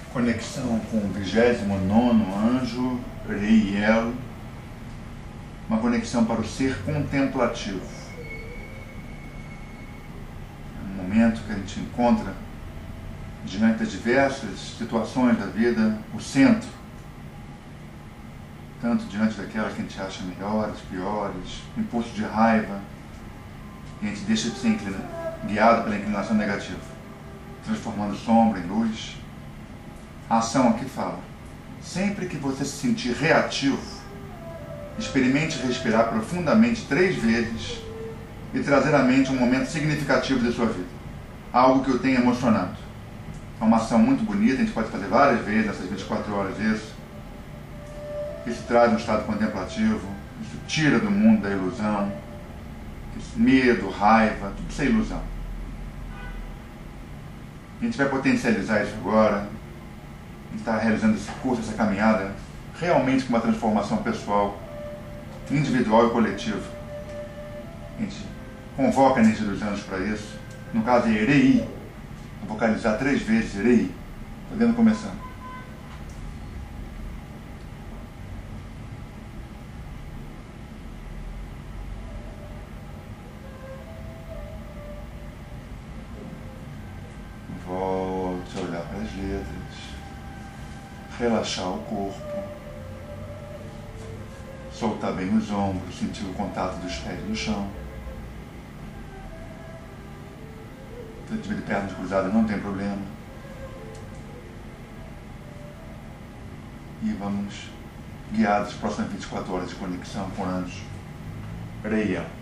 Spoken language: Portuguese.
Conexão com o 29º anjo, Reiel, uma conexão para o ser contemplativo. É um momento que a gente encontra, diante das diversas situações da vida, o centro, tanto diante daquelas que a gente acha melhores, piores, impulso de raiva, e a gente deixa de ser guiado pela inclinação negativa, transformando sombra em luz. A ação aqui fala: sempre que você se sentir reativo, experimente respirar profundamente 3 vezes e trazer à mente um momento significativo da sua vida, algo que o tenha emocionado. É uma ação muito bonita, a gente pode fazer várias vezes nessas 24 horas isso. Isso traz um estado contemplativo, isso tira do mundo da ilusão, medo, raiva, tudo isso é ilusão. A gente vai potencializar isso agora. A gente está realizando esse curso, essa caminhada, realmente com uma transformação pessoal, individual e coletiva. A gente convoca a energia dos anjos para isso. No caso é Erei. Vou vocalizar 3 vezes Erei. Podemos começar. Volte a olhar para as letras. Relaxar o corpo, soltar bem os ombros, sentir o contato dos pés no chão. Se tiver de pernas cruzadas não tem problema. E vamos guiar as próximas 24 horas de conexão com anjos. Reiel.